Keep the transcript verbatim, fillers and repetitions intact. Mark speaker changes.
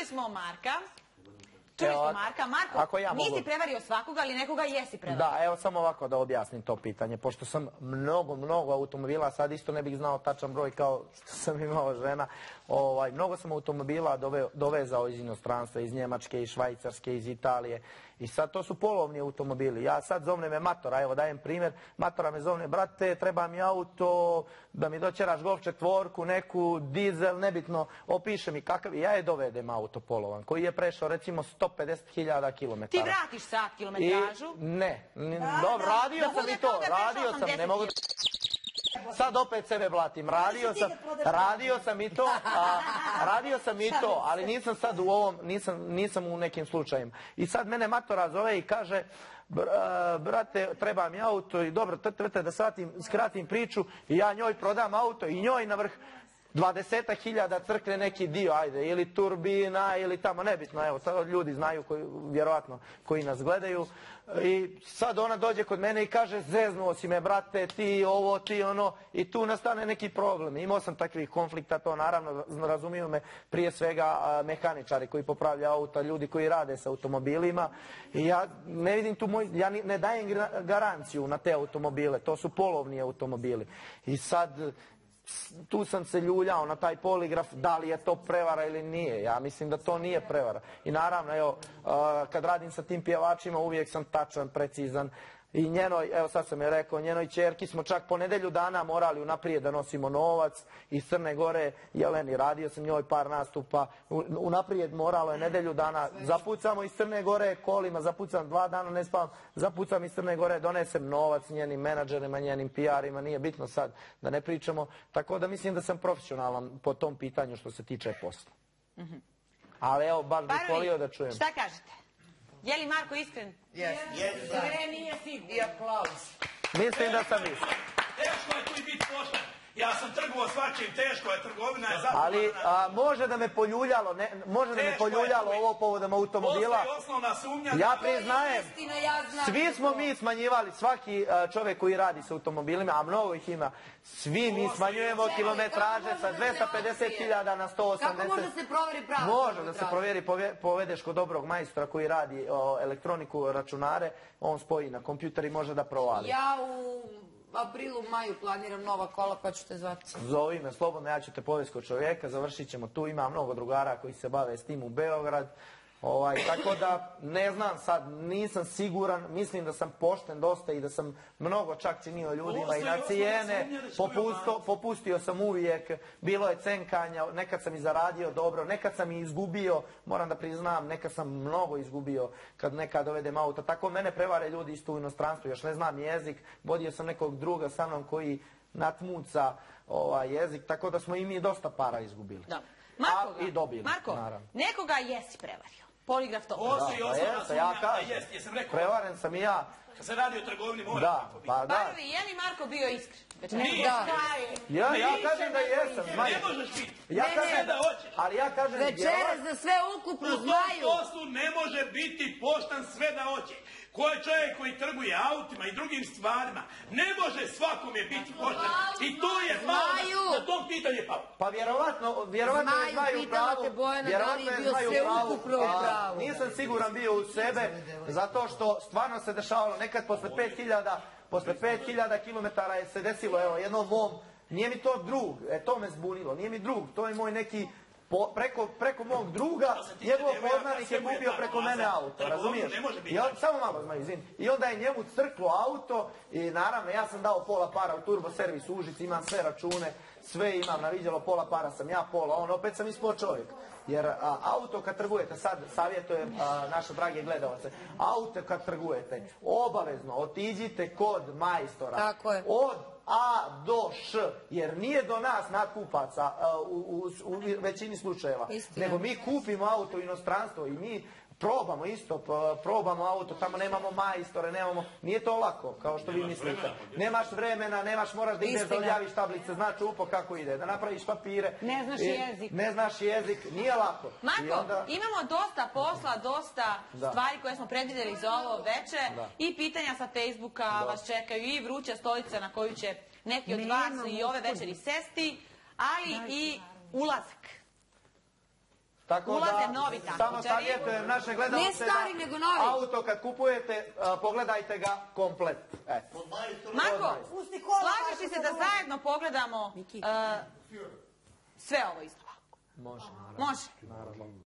Speaker 1: čuli smo Marka. Čuli smo Marka. Marko, nisi prevario svakoga, ali nekoga jesi prevario.
Speaker 2: Da, evo samo ovako da objasnim to pitanje. Pošto sam mnogo, mnogo automobila, sad isto ne bih znao tačan broj kao što sam imao žena. Mnogo sam automobila dovezao iz inostranstva, iz Njemačke, iz Švajcarske, iz Italije. I sad to su polovni automobili. Ja sad zovne me matora, evo dajem primjer. Matora me zovne, brate, treba mi auto, da mi doćeraš Golf četvorku, neku dizel, nebitno, opiše mi kakav. Ja je dovedem auto polovan, koji je prešao recimo sto pedeset hiljada kilometara.
Speaker 1: Ti vratiš sat kilometražu?
Speaker 2: Ne, dobro, radio sam i to, radio sam, ne mogu... Sad opet sebe blatim, radio sam, radio sam i to, radio sam i to, ali nisam sad u ovom, nisam u nekim slučajima. I sad mene matora zove i kaže, brate, treba mi auto i dobro, trte da skratim priču i ja njoj prodam auto i njoj na vrh dvadesetak hiljada crkne neki dio, ajde, ili turbina, ili tamo, nebitno, evo, sad ljudi znaju, vjerovatno, koji nas gledaju, i sad ona dođe kod mene i kaže, zeznuo si me, brate, ti ovo, ti ono, i tu nastane neki problem. Imao sam takvih konflikta, to naravno, razumiju me prije svega mehaničari koji popravljaju auta, ljudi koji rade sa automobilima, i ja ne vidim tu moj, ja ne dajem garanciju na te automobile, to su polovni automobili. I sad... tu sam se ljuljao na taj poligraf, da li je to prevara ili nije. Ja mislim da to nije prevara. I naravno, evo, kad radim sa tim pjevačima, uvijek sam tačan, precizan. I njenoj, evo sad sam je rekao, njenoj ćerki smo čak po nedelju dana morali unaprijed da nosimo novac iz Crne Gore. Jeleni, radio sam njoj par nastupa, unaprijed moralo je nedelju dana, zapucamo iz Crne Gore kolima, zapucam dva dana, ne spavam, zapucam iz Crne Gore, donesem novac njenim menadžerima, njenim P R-ima, nije bitno sad da ne pričamo. Tako da mislim da sam profesionalan po tom pitanju što se tiče posla. Ali evo, baš bih volio da čujem.
Speaker 1: Šta kažete? Je li Marko iskren?
Speaker 3: Jes. Sve nije sigurno. I aplauz.
Speaker 2: Mislim da sam iskren.
Speaker 4: Teško je tu i biti pošten. Ja sam trgovao svačim, teško je, trgovina je zapravo...
Speaker 2: Ali može da me poljuljalo, može da me poljuljalo ovo povodom automobila.
Speaker 4: Postoji osnovna sumnja...
Speaker 2: Ja priznajem, svi smo mi smanjivali, svaki čovjek koji radi sa automobilima, a mnogo ih ima, svi mi smanjujemo kilometraže sa dvesta pedeset hiljada na sto osamdeset.
Speaker 3: Kako može da se proveri pravo?
Speaker 2: Može da se proveri, povedeš kod dobrog majstora koji radi elektroniku, računare, on spoji na kompjuter i može da provali.
Speaker 3: Ja u... aprilu, maju planiram nova kola, pa ću te zvati.
Speaker 2: Zovi me slobodno, ja ću te povesti kod čovjeka, završit ćemo tu, ima mnogo drugara koji se bave s tim u Beograd, tako da ne znam sad, nisam siguran, mislim da sam pošten dosta i da sam mnogo čak činio ljudima i na cijene, popustio sam uvijek, bilo je cenkanja, nekad sam i zaradio dobro, nekad sam i izgubio, moram da priznam, nekad sam mnogo izgubio kad nekad dovedem auto, tako mene prevare ljudi isto u inostranstvu, još ne znam jezik, vodio sam nekog druga sa mnom koji natmuca jezik, tako da smo i mi dosta para izgubili. I dobili.
Speaker 1: Marko, nekoga jesi prevario. Poligraf to.
Speaker 4: Postoji osnovna sumnja da jest, jesam rekao.
Speaker 2: Prevaren sam i ja.
Speaker 4: Kad se radi o trgovini mora tako biti.
Speaker 1: Parovi, je li Marko bio iskren?
Speaker 4: Nije.
Speaker 2: Ja kažem da jesam.
Speaker 4: Ne možeš biti. Ja kažem da hoćeš.
Speaker 2: Ali ja kažem...
Speaker 3: Večeras za sve ukupno znaju.
Speaker 4: U tom poslu ne može biti poštan sve da hoće. Ko je čovjek koji trguje autima i drugim stvarima, ne može svakome biti poštan. I to je malo na tom pitanju je palo.
Speaker 2: Pa vjerovatno, vjerovatno je znaju pravo. Vjerovatno je znaju pravo. Nisam siguran bio u sebe, zato što stvarno se dešavalo nekad posle pet hiljada, posle pet hiljada kilometara je se desilo, evo, jednom mom, nije mi to drug, e, to me zbunilo, nije mi drug, to je moj neki... preko mog druga, njegov poznanik je kupio preko mene auto, razumiješ? Samo malo, zmaj, izvini. I onda je njemu crklo auto i naravno ja sam dao pola para u turbo servis u Užici, imam sve račune, sve imam, naviđalo, pola para sam ja, pola on, opet sam ispod čovjek. Jer auto kad trgujete, sad savjetujem naše drage gledalce, auto kad trgujete, obavezno otiđite kod majstora.
Speaker 3: Tako je.
Speaker 2: Od A do Š, jer nije do nas nakupaca u većini slučajeva, nego mi kupimo auto u inostranstvo i mi probamo isto, probamo auto, tamo nemamo majstore, nemamo, nije to lako, kao što vi mislite. Nemaš vremena, nemaš, moraš da ideš da odjaviš tablice, znači upo kako ide, da napraviš papire.
Speaker 1: Ne znaš jezik.
Speaker 2: Ne znaš jezik, nije lako.
Speaker 1: Marko, imamo dosta posla, dosta stvari koje smo predvidjeli za ovo veče i pitanja sa Facebooka vas čekaju i vruća stolica na koju će neki od vas i ove večeri sesti, ali i ulazak. ulaze novi takmičari.
Speaker 2: Samo savjetujem naše gledalce
Speaker 3: Ne stari, nego novi.
Speaker 2: auto kad kupujete, pogledajte ga komplet.
Speaker 1: Marko, slažeš li se da zajedno pogledamo sve ovo isto?
Speaker 2: Može.
Speaker 1: Može.